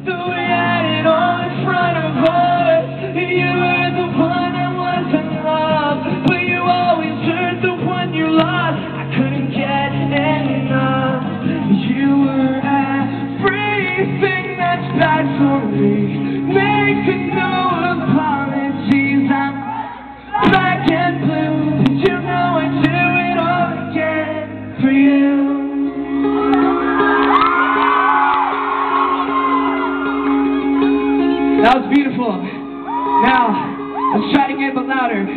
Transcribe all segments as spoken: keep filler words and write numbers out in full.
So we had it all in front of us. You were the one I was in love, but you always hurt the one you lost. I couldn't get enough. You were everything that's bad for me. Make no apologies, I'm black and blue, but you know I'd do it all again for you. That was beautiful. Now, let's try to get a bit louder.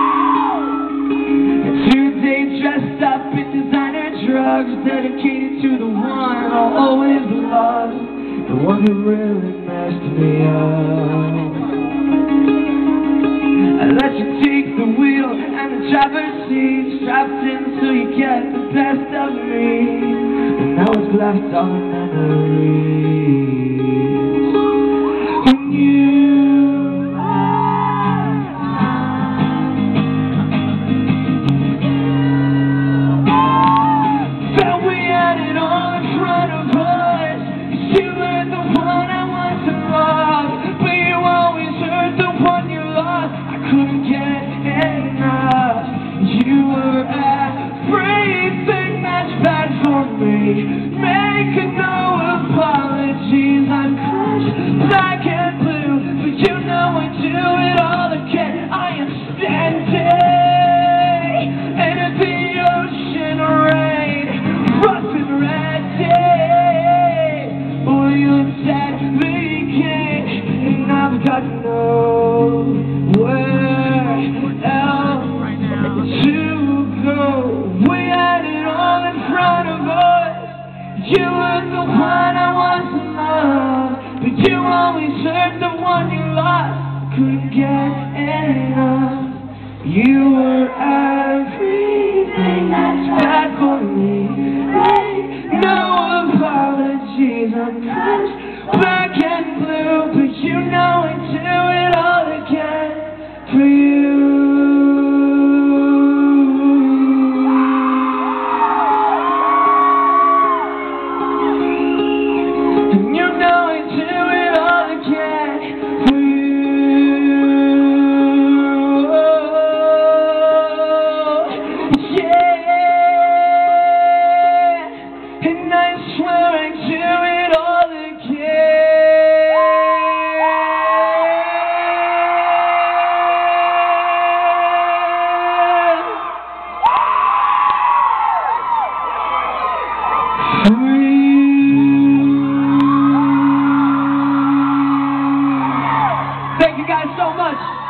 Tuesday dressed up in designer drugs, dedicated to the one I'll always love, the one who really messed me up. I let you take the wheel and the driver's seat, strapped in so you get the best of me, and now what's left are the memories. When you felt we had it all in front of us. You were the one I want to love, but you always hurt the one you lost. I couldn't get enough. You were everything that's bad for me. Make no apologies, I'm crushed, black and blue, but you know I do it all again. I am standing in the ocean rain, rough and ready. Will you set me king? And I've got nowhere else to go. We had it all in front of us. You were the one I was in love, but you always hurt the one you lost. Couldn't get enough. You were everything that's bad for me. Make no apologies, I'm crushed, black and blue, but you know I'd do it all again for you. Thank you guys so much.